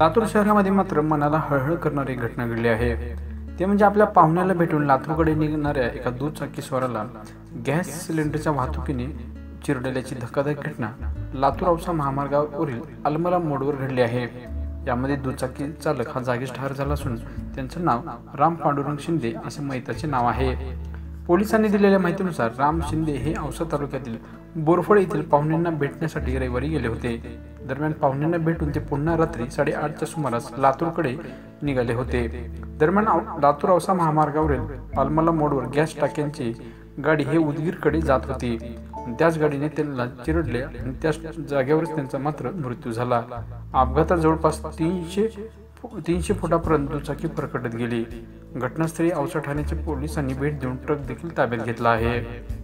लातूर शहरामध्ये मात्र मनाला हळहळ करणारी घटना घडली आहे। ते म्हणजे आपल्या पाहुण्याला भेटून लातूरकडे निघणाऱ्या एका दुचाकी स्वाराला गॅस सिलेंडरच्या वाहतुकीने चिरडल्याची धक्कादायक घटना लातूर औसा महामार्गावरील अलमला मोडवर घडली आहे। यामध्ये दुचाकी चालक हा जागीच ठार झाला असून त्यांचे नाव राम पांडुरंग शिंदे असे मयताचे नाव आहे। पोलिसांनी दिलेल्या माहितीनुसार राम शिंदे हे औसा तालुक्यातील बोरफळ येथील पाहुण्यांना भेटण्यासाठी रविवारी गेले होते। दरम्यान पाहुण्यांना भेटून ते पुन्हा रात्री 8:30च्या सुमारास लातूरकडे निघाले होते। दरम्यान लातूर औसा महामार्गावरील अलमला मोडवर गॅस टाक्यांची गाडी हे उदगीरकडे जात होती। त्याच गाडीने त्यांना चिरडले आणि त्याच जागेवरच त्यांचा मात्र मृत्यू झाला। अपघातात जवळपास 300 फुटापर्यंत दुचाकी फरकटत गेली। घटनास्थळी औसा ठाण्याच्या पोलिसांनी भेट देऊन ट्रक देखील ताब्यात घेतला आहे।